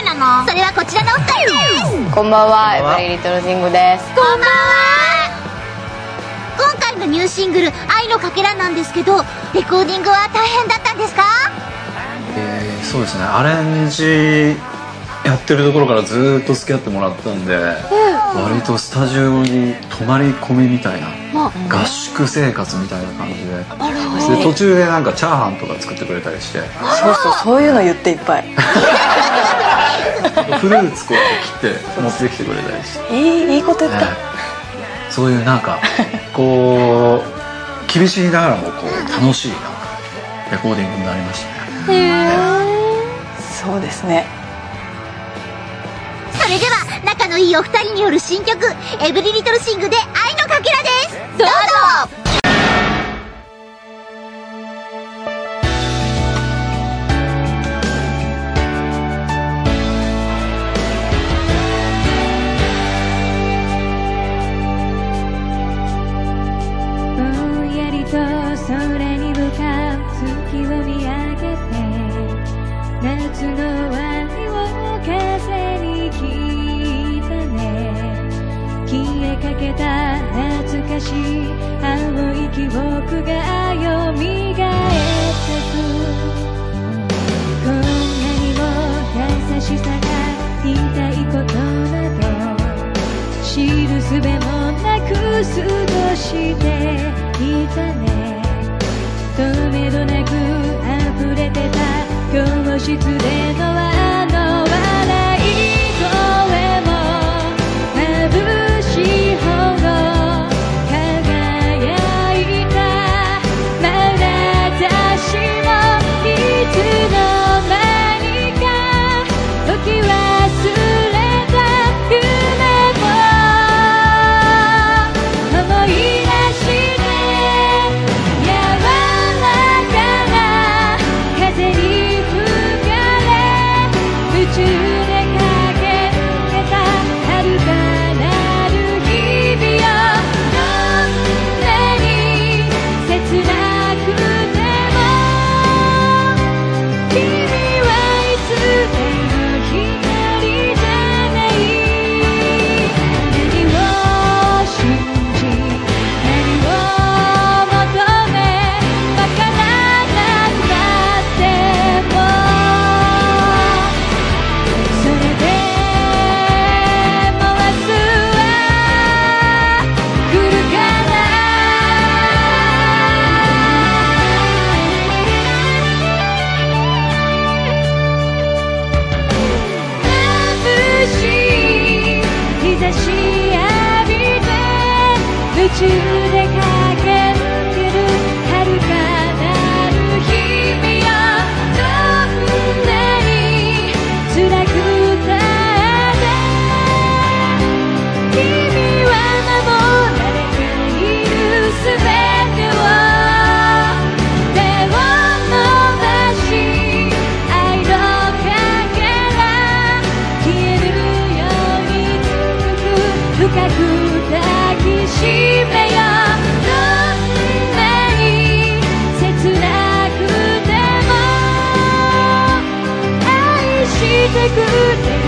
なの？それはこちらのお二人です。 こんばんは、エブリリトルシングです。 こんばんは。今回のニューシングル「愛のかけら」なんですけど、レコーディングは大変だったんですか？ そうですね、アレンジやってるところからずっと付き合ってもらったんで、割とスタジオに泊まり込みみたいな合宿生活みたいな感じで、途中でなんかチャーハンとか作ってくれたりして、 そういうの言っていっぱいフルーツこうやって切って持ってきてくれたりして、 いいこと言った。 そういうなんかこう厳しいながらもこう楽しいなんかレコーディングになりましたね。 そうですね。 それでは仲のいいお二人による新曲「エブリリトルシング」で「愛のかけら」です。どうぞ。 空に向かう月を見上げて、夏の終わりを風に聞いたね。消えかけた懐かしい青い記憶がよみがえってく。こんなにも優しさが言いたいことなど知るすべもなく過ごしていたね。とめどなく溢れてた教室でのあの笑い声も眩しいほど輝いた眼差しもいつの間にか時忘れた夢も思い出して夢中で駆け抜ける遥かなる日々よ。どんなに辛くたって君は守られているすべてを手を伸ばし愛のかけら消えるように深く抱きしめよ。どんなに切なくても愛してくれ